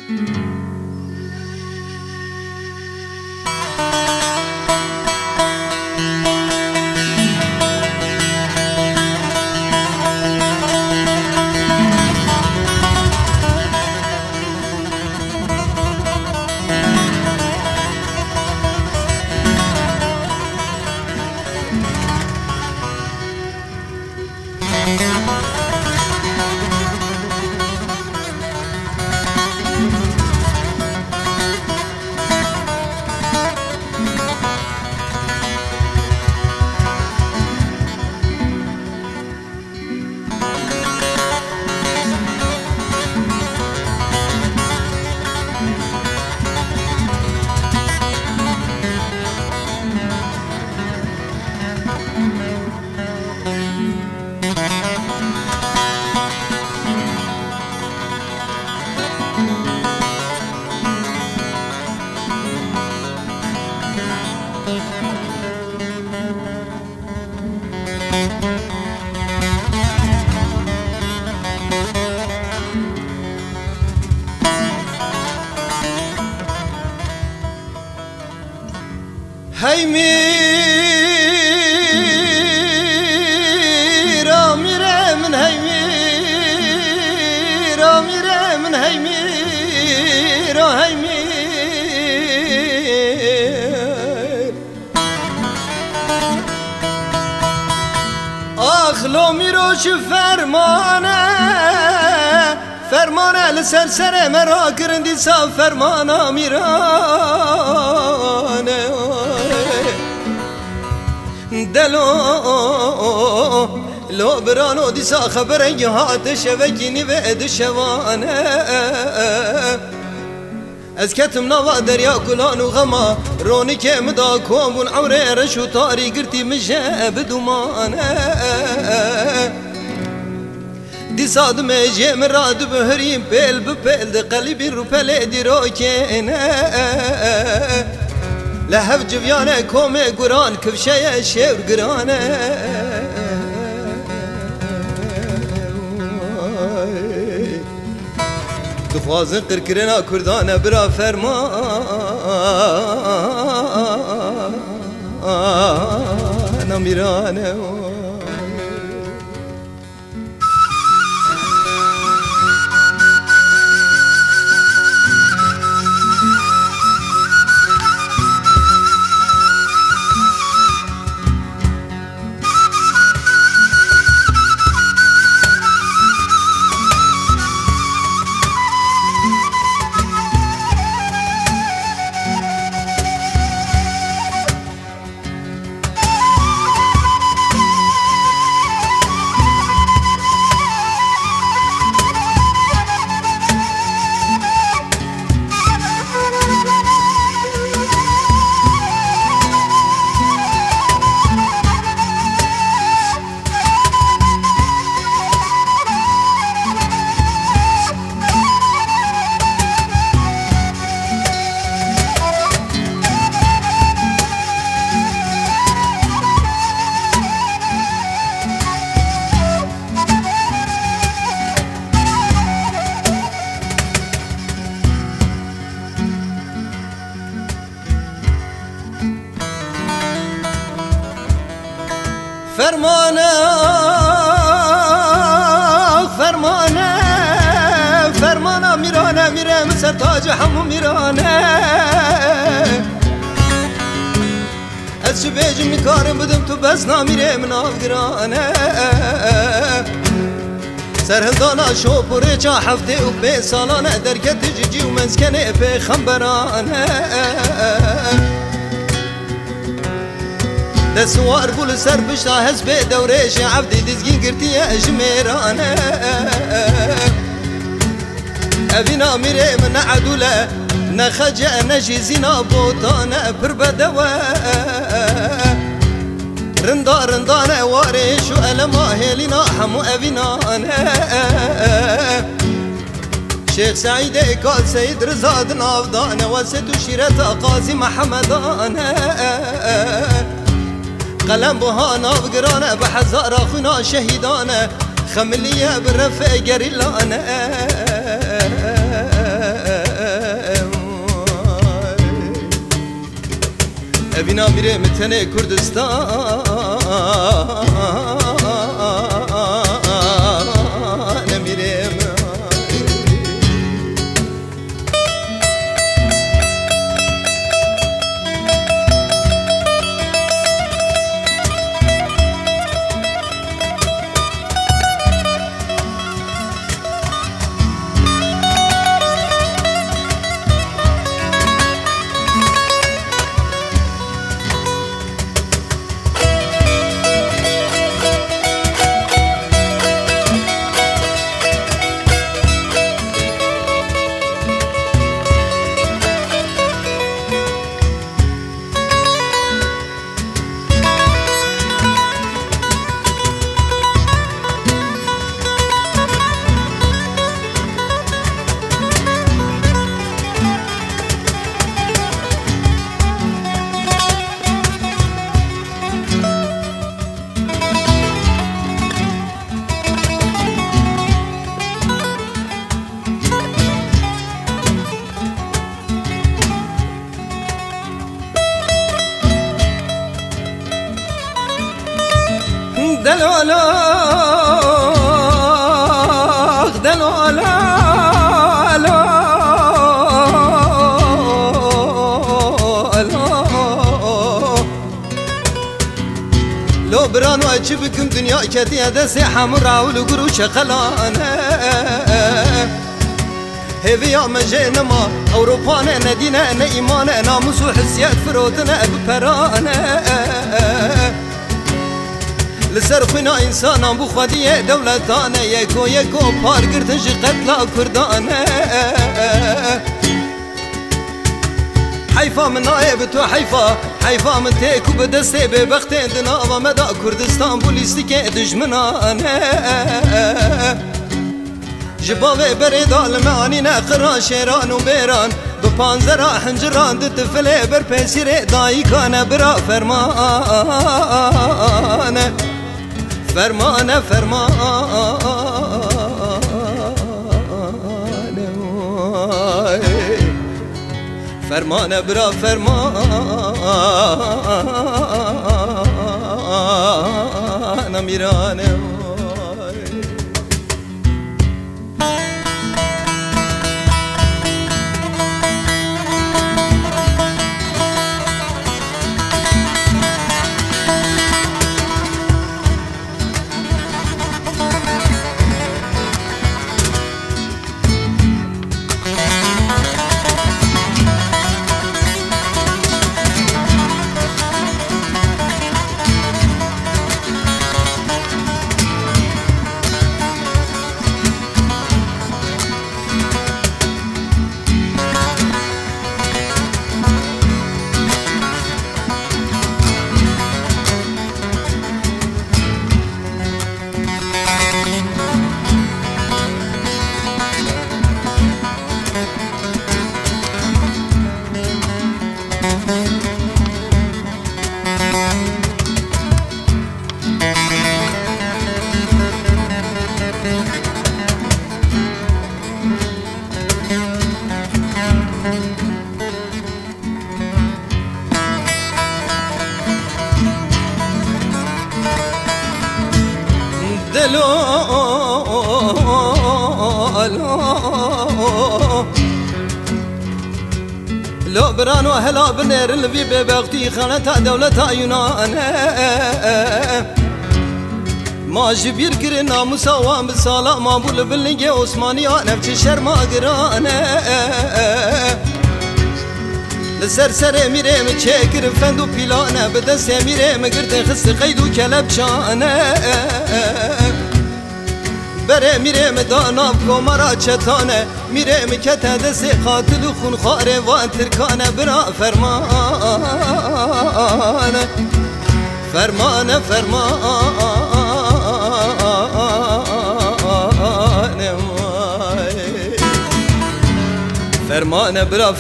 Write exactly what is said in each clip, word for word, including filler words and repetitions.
هی میرا میره من هی میرا میره من هی میرا هی میر آخ لو میروش فرمانه فرمانه لسر سر مرا کرندی سا فرمانا میرانه دلو لو برانو دیسا خبره یه هات شوکی و دشوانه از کتم نوا دریا کلان و غما رونی که مدا کومون عوره رشو تاری گرتی مشه بدومانه دیسا دمه جیم راد بهریم پیل بپیل ده قلبی رو پله دی روکینه لهف جویانه کومه گران کفشه شور گرانه دخوازن قرکرنا کردانه برا فرمان میرانه فرمانه فرمانه فرمانه میرانه میره مثل تاج همو میرانه از چه بیجم میکارم بدم تو بس نمیره من آفگرانه سرهندانا شو پره چا هفته و به سالانه درکت جیجی و مسکنه به خمبرانه دسوار بول سر بشتا هز به دورش عبدی دزگین گرتی اجمیرانه اوینا میره من عدوله نخجه نجی زینا بوتانه پر بدوه رندا رندانه وارش و علما هلینا همو اوینانه شیخ سعید اکال سید رزاد نافدانه وسط شیرت قاضی محمدانه قلم بها نافگرانه به هزار خونا شهیدانه خملیه برفع گریلانه اینا میره متنه کردستان میره دلولاخ دلولاخ لو برانو اجيبكم دنيا كتي هذا سيحة راول وقروش خلانه هذي يا مجينا ما أوروبانا ندينا نا إيمانا ناموس وحسيات فروتنا ببرانا لسر خونا انسان بو خودی دولتانه یکو یکو پار گرتنج قتلا کردانه حیفا من نایب تو حیفا حیفا من تیکو بدسته به بخت دنا و مدا کردستان بولیستی که دشمنانه جباوه بردال معانی نقران شیران و بیران دو پانزره حنجران دو تفله بر پیسیره دایی کانه برا فرمانه فرمانه فرمانه فرمانه برا فرمانه میرانه لو برانو هلا بنير الفي ببغتي خانتها دولتها يونان ما جبير كرنا مساوام بالصلاة ما بول بالنجي عثمانية نفس شرما قرانا لسر سر ميري متشكر فندو بيلانا بدس ميري مقرد خس قيدو كلب شانا بره میره مدانا بکمارا چتانه میره مکته دست قاتل و خون خاره و ترکانه برا فرمانه فرمانه فرمانه فرمانه برا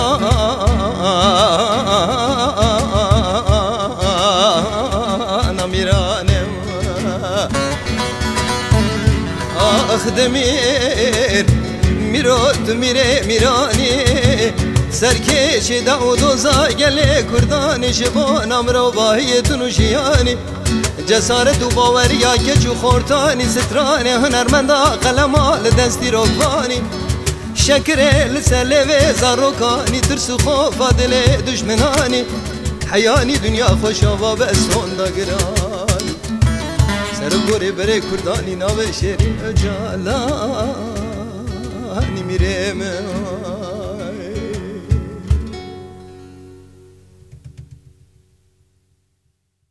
فرمانه میرانه آخ دمیر میرود میره میرانی سرکش دعود و زاگل کردان شبان امرو باهیتون و شیانی جسارت و باوریا کچ و خورتانی ستران هنرمندا قلمال دستی روکانی شکر لسلوه زاروکانی ترس و خوفا دل دشمنانی حیانی دنیا خوشا و بسون دا گرانی سر گوری بره کردانی ناو شیری جالانی میره من